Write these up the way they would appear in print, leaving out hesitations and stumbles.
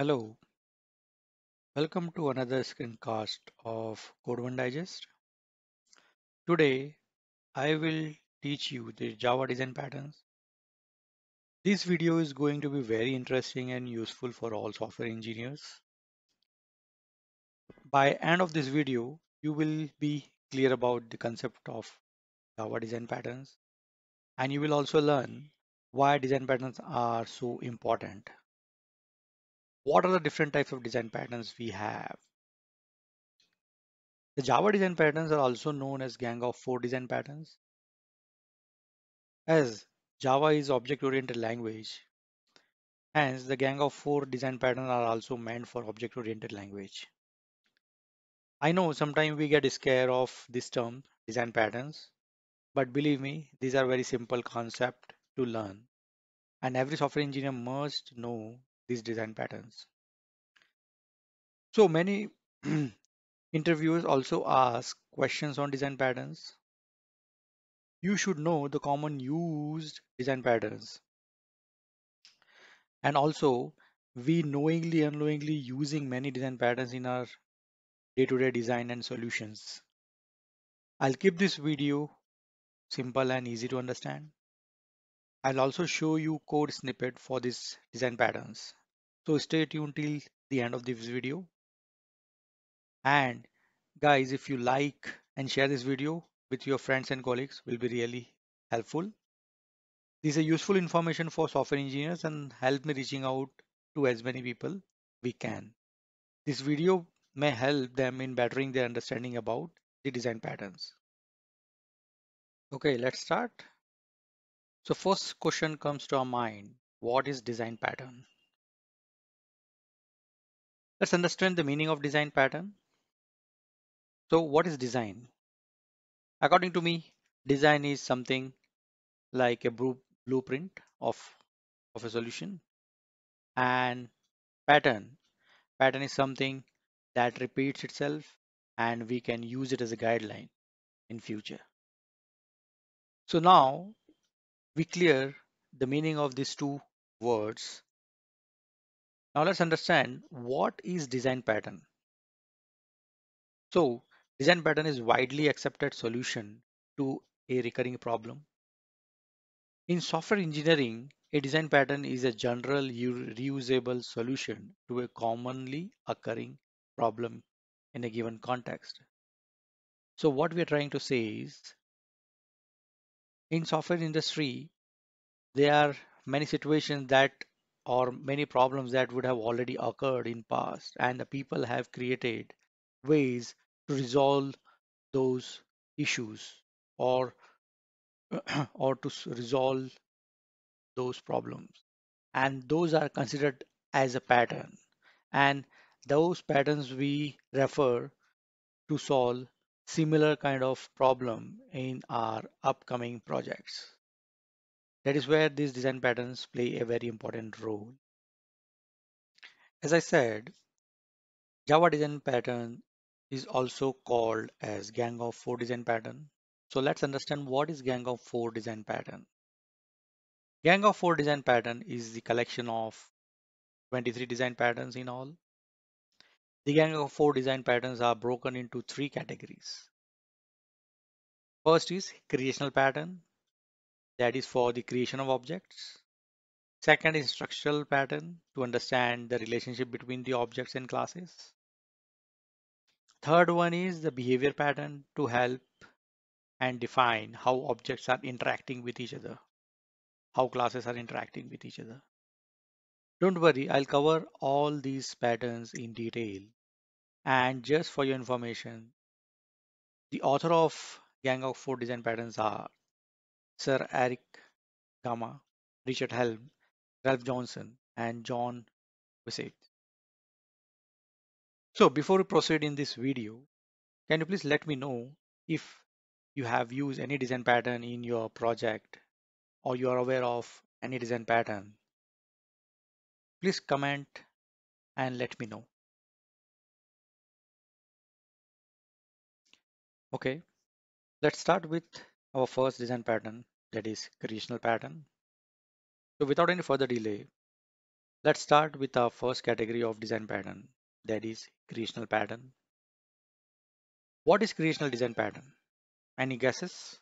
Hello, welcome to another screencast of Code One Digest. Today, I will teach you the Java design patterns. This video is going to be very interesting and useful for all software engineers. By end of this video, you will be clear about the concept of Java design patterns, and you will also learn why design patterns are so important. What are the different types of design patterns we have? The Java design patterns are also known as Gang of Four design patterns. As Java is object-oriented language, hence the gang of four design patterns are also meant for object-oriented language. I know sometimes we get scared of this term, design patterns, but believe me, these are very simple concept to learn, and every software engineer must know these design patterns. So many interviewers also ask questions on design patterns. You should know the common used design patterns. And also, we knowingly, unknowingly using many design patterns in our day-to-day design and solutions. I'll keep this video simple and easy to understand. I'll also show you code snippet for these design patterns. So stay tuned till the end of this video. And guys, if you like and share this video with your friends and colleagues will be really helpful. This is useful information for software engineers and help me reaching out to as many people we can. This video may help them in bettering their understanding about the design patterns. Okay, let's start. So first question comes to our mind. What is design pattern? Let's understand the meaning of design pattern. So what is design? According to me, design is something like a blueprint of a solution, and pattern. Pattern is something that repeats itself and we can use it as a guideline in future. So now we clear the meaning of these two words. Now let's understand what is design pattern. So design pattern is widely accepted solution to a recurring problem. In software engineering, a design pattern is a general reusable solution to a commonly occurring problem in a given context. So what we are trying to say is in software industry, there are many situations that or many problems that would have already occurred in past and the people have created ways to resolve those issues or or to resolve those problems, and those are considered as a pattern, and those patterns we refer to solve similar kind of problem in our upcoming projects. That is where these design patterns play a very important role. As I said, Java design pattern is also called as gang of four design pattern. So let's understand what is gang of four design pattern. Gang of four design pattern is the collection of 23 design patterns in all. The gang of four design patterns are broken into three categories. First is creational pattern, that is for the creation of objects. Second is structural pattern to understand the relationship between the objects and classes. Third one is the behavior pattern to help and define how objects are interacting with each other, how classes are interacting with each other. Don't worry, I'll cover all these patterns in detail. And just for your information, the author of Gang of Four Design Patterns are Sir Eric Gama, Richard Helm, Ralph Johnson, and John Wiset. So before we proceed in this video, can you please let me know if you have used any design pattern in your project or you are aware of any design pattern? Please comment and let me know. Okay, let's start with our first design pattern, that is creational pattern. So without any further delay, Let's start with our first category of design pattern, that is creational pattern. What is creational design pattern? Any guesses?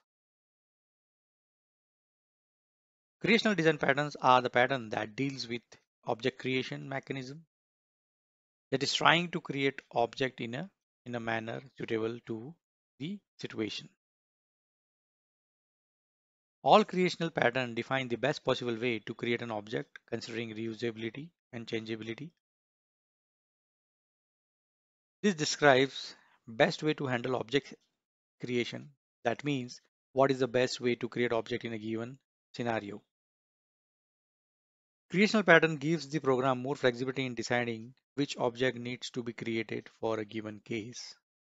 Creational design patterns are the pattern that deals with object creation mechanism, that is trying to create object in a manner suitable to the situation. All creational patterns define the best possible way to create an object considering reusability and changeability. This describes best way to handle object creation. That means what is the best way to create object in a given scenario. Creational pattern gives the program more flexibility in deciding which object needs to be created for a given case.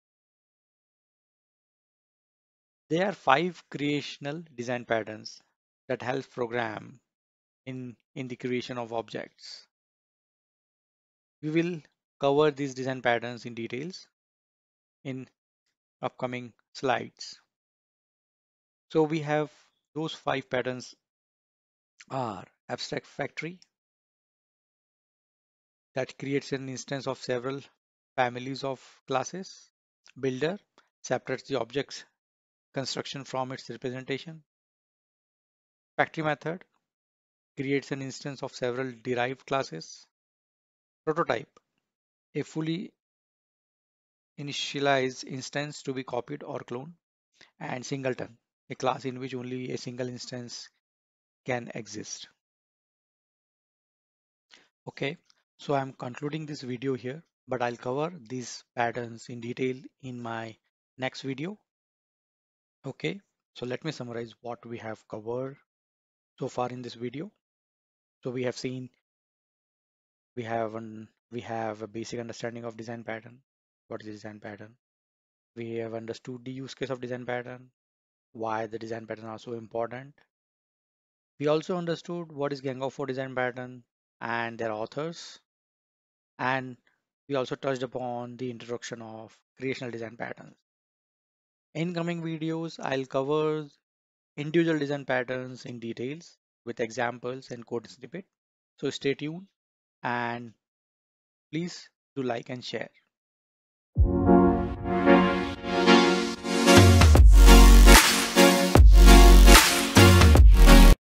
There are five creational design patterns that help program in the creation of objects. We will cover these design patterns in details in upcoming slides. So we have those five patterns are abstract factory that creates an instance of several families of classes. Builder separates the object's construction from its representation. Factory method creates an instance of several derived classes. Prototype, a fully initialized instance to be copied or cloned. And singleton, a class in which only a single instance can exist. Okay, so I'm concluding this video here, but I'll cover these patterns in detail in my next video. Okay, so let me summarize what we have covered so far in this video. So we have seen we have a basic understanding of design pattern. What is the design pattern? We have understood the use case of design pattern, why the design pattern are so important. We also understood what is Gang of Four design pattern and their authors, and we also touched upon the introduction of creational design patterns. In coming videos, I'll cover individual design patterns in details with examples and code snippet. So stay tuned and please do like and share.